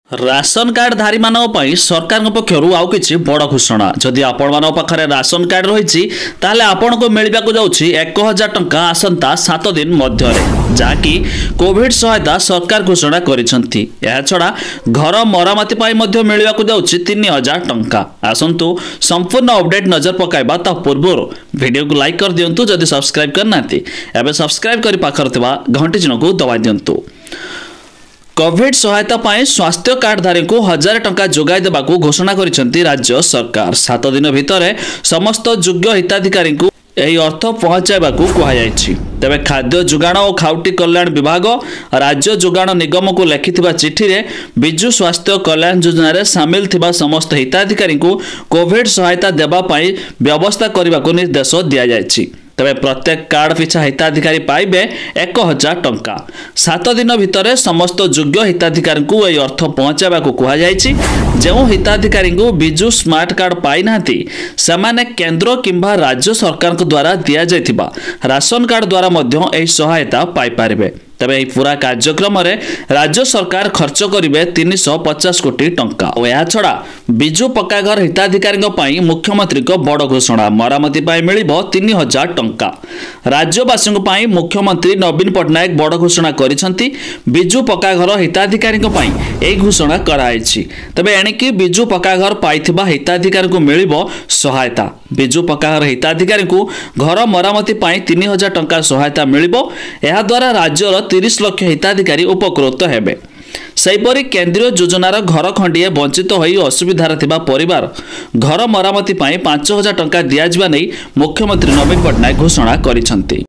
Ration card धारी मानक पई सरकार पक्षरु आउ किछि बड़ घोषणा। जदि आपण मानक पाखरे राशन कार्ड रहिछि ताले आपनको मिलिबाकु जाउछि 1000 टंका आसंता 7 दिन मध्यरे, जाकी कोविड सहायता सरकार घोषणा करिसंती। एहा छडा घर मरामती पई मध्य मिलिबाकु जाउछि 3000 टंका। आसंतु संपूर्ण अपडेट नजर पकाइबा ता पूर्व वीडियो को लाइक कर दियंतु। जदि सब्सक्राइब करनाती एबे सब्सक्राइब करि पाखर थिबा घंटी चिन्ह को दबाइ दियंतु। कोविड सहायता पाए स्वास्थ्य कार्डधारी को 1000 टंका जोगाई देबाकू घोषणा करिसंती राज्य सरकार। 7 दिन भितरे समस्त योग्य हिताधिकारी को यही अर्थ पहुंचाइबाकू कुहाଯାଇଛି। तेबे खाद्य जोगाण और खाउटी कल्याण विभाग राज्य जोगाण निगम को लिखिथिबा चिठी रे बिजु स्वास्थ्य कल्याण योजना रे शामिल थिबा समस्त हिताधिकारी को कोविड सहायता देबा पाई व्यवस्था करबाकू निर्देश दिया जायछि। तबे प्रत्येक कार्ड पिछा हिताधिकारी पाइबे 1000 टंका। 7 दिन भितरे समस्त योग्य हिताधिकारी को यह अर्थ पहुंचाइबाकू कुहा जायछि। जेउ हिताधिकारी को बिजु स्मार्ट कार्ड पाई नांती सेमाने केंद्र किंबा राज्य सरकार द्वारा दिया जायथिबा राशन कार्ड द्वारा मध्य एही सहायता पाई पारिबे। तबे पूरा कार्यक्रम रे राज्य सरकार खर्च करिवे 350 कोटी टंका। और या छडा बिजु पक्का घर हिताधिकारी पई मुख्यमंत्री को बड़ घोषणा। मरामती पई मिलिबो 3000 टंका। राज्यवासी पई मुख्यमंत्री नवीन पटनायक बड़ घोषणा करिसंती। बिजु पक्का घर हिताधिकारी पई एही घोषणा कराइछि। तबे एणिकी बिजु पक्का घर पाइथिबा हिताधिकारी को मिलिबो सहायता। बिजु पक्का घर हिताधिकारी को घर मरामती पई 3000 टंका सहायता मिलिबो। एहा द्वारा राज्यर 30 लाख हिताधिकारी उपकृत हेबे। सेहीपरि केंद्रीय योजनार घर खंडिए वंचित होई असुविधार थिबा परिवार घर मरामती पई 5000 टंका दिया जिबा नै मुख्यमंत्री नवीन पटनायक घोषणा करिसंती।